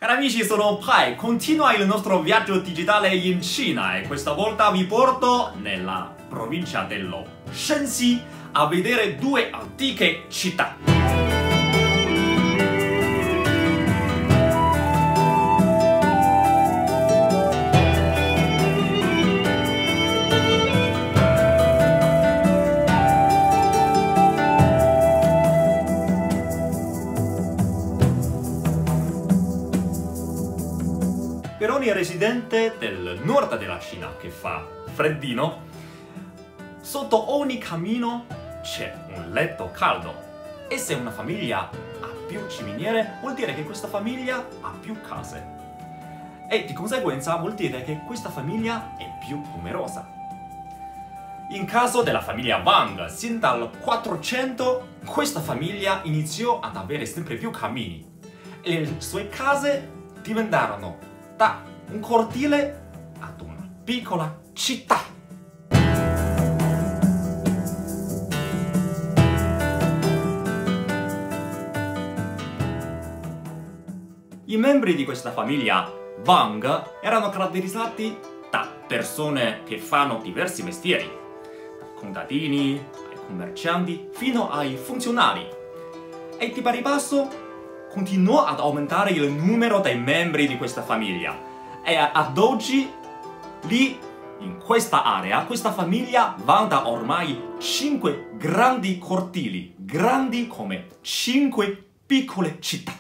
Cari amici, sono Pai, continua il nostro viaggio digitale in Cina e questa volta vi porto nella provincia dello Shenxi a vedere due antiche città. Per ogni residente del nord della Cina che fa freddino, sotto ogni camino c'è un letto caldo. E se una famiglia ha più ciminiere, vuol dire che questa famiglia ha più case. E di conseguenza vuol dire che questa famiglia è più numerosa. In caso della famiglia Wang, sin dal 400, questa famiglia iniziò ad avere sempre più camini. E le sue case diventarono da un cortile ad una piccola città. I membri di questa famiglia Wang erano caratterizzati da persone che fanno diversi mestieri, dai contadini, ai commercianti, fino ai funzionari. E di pari passo continuò ad aumentare il numero dei membri di questa famiglia e ad oggi lì, in questa area, questa famiglia vanta ormai 5 grandi cortili, grandi come 5 piccole città.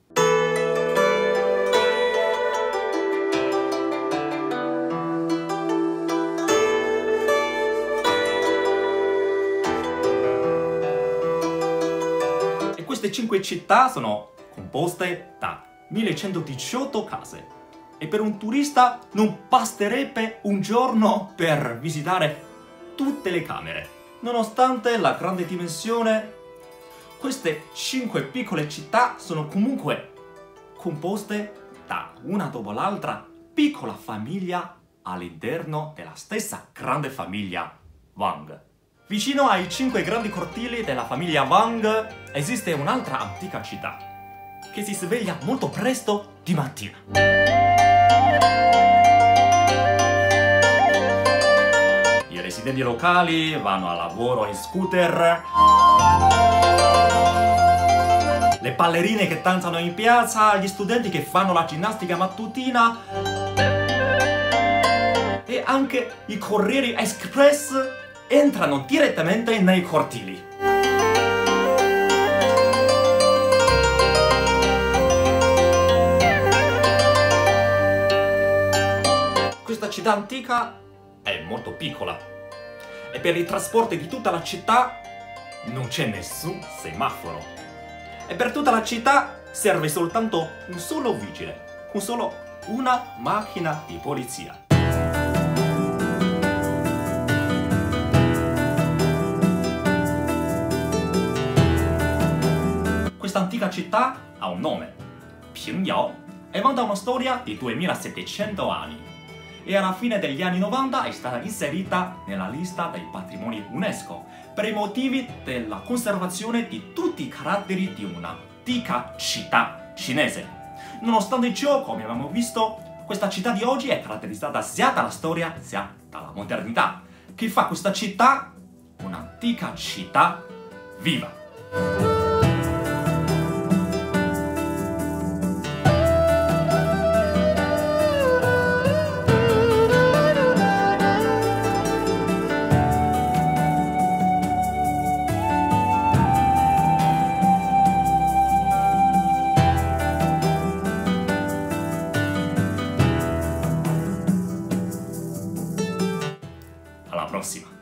E queste 5 città sono composte da 1118 case e per un turista non basterebbe un giorno per visitare tutte le camere. Nonostante la grande dimensione, queste 5 piccole città sono comunque composte da una dopo l'altra piccola famiglia all'interno della stessa grande famiglia Wang. Vicino ai 5 grandi cortili della famiglia Wang esiste un'altra antica città che si sveglia molto presto di mattina. I residenti locali vanno a lavoro in scooter, le ballerine che danzano in piazza, gli studenti che fanno la ginnastica mattutina e anche i corrieri express entrano direttamente nei cortili. Questa città antica è molto piccola e per i trasporti di tutta la città non c'è nessun semaforo. E per tutta la città serve soltanto un solo vigile, con solo una macchina di polizia. Questa antica città ha un nome, Pingyao, e vanta una storia di 2700 anni. E alla fine degli anni 90 è stata inserita nella lista dei patrimoni UNESCO per i motivi della conservazione di tutti i caratteri di un'antica città cinese. Nonostante ciò, come abbiamo visto, questa città di oggi è caratterizzata sia dalla storia sia dalla modernità, che fa questa città un'antica città viva. Alla prossima!